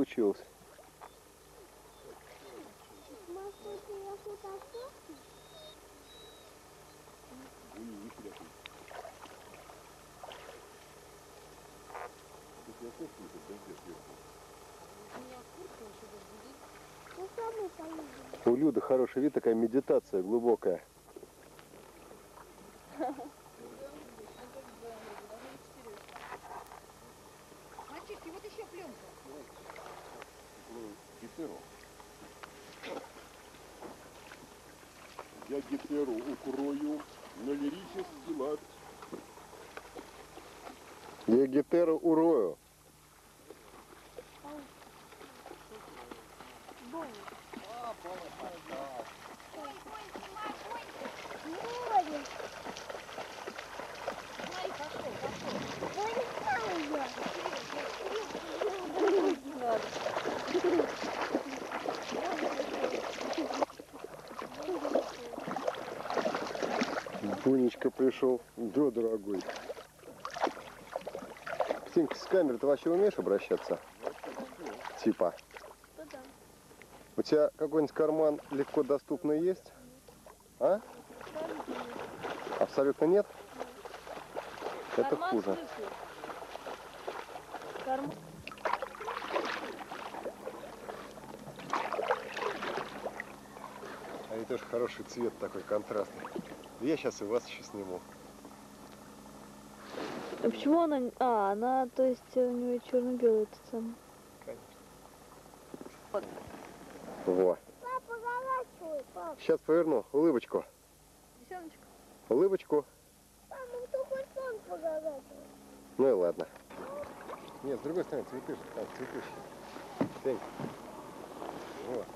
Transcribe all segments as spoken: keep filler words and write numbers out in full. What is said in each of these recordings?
получилось. У Люды хороший вид, такая медитация глубокая. Мальчишки, вот еще пленка. Гетеру. Я гетеру укрою на лирический лад. Я гетеру урою. Бунечка пришел. Да, дорогой. Птенька, с камерой ты вообще умеешь обращаться? Типа. У тебя какой-нибудь карман легко доступный есть? А? Абсолютно нет? Это Карман хуже. Карман. А это тоже хороший цвет такой контрастный. Я сейчас и вас еще сниму. А почему она... А, она, то есть, у нее черно-белый этот самый. Конечно. Во. Папа, поворачивай, папа. Сейчас поверну. Улыбочку. Лисеночка. Улыбочку. Папа, кто хоть он поворачивай. Ну и ладно. Нет, с другой стороны, цветы. А, цветущие. Тень. Вот.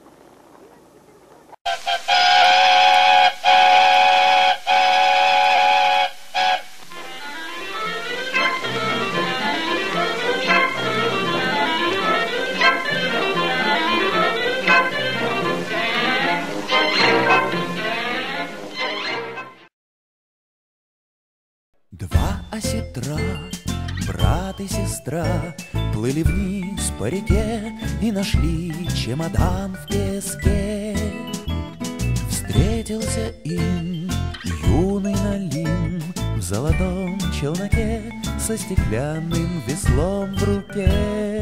Два осетра, брат и сестра, плыли вниз по реке и нашли чемодан в песке. Встретился им юный Налим в золотом челноке со стеклянным веслом в руке.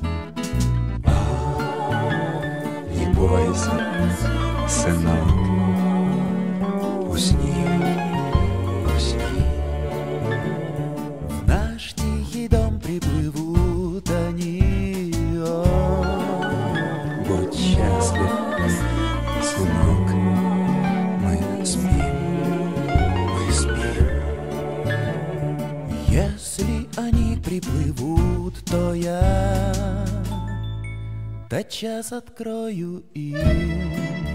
Не бойся, сынок, усни. Приплывут они, о, будь счастлив, сынок, мы спим, мы спим. Если они приплывут, то я тотчас открою им.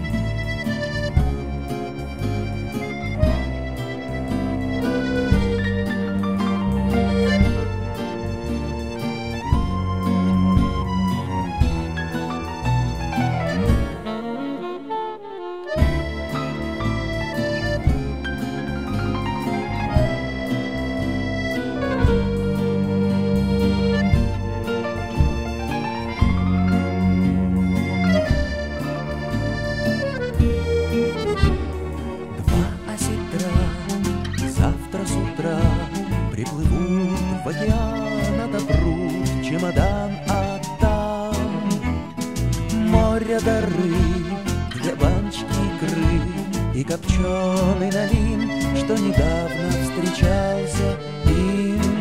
Приплывут в океан, отопрут чемодан, а там море дары, две баночки икры и копченый налим, что недавно встречался им.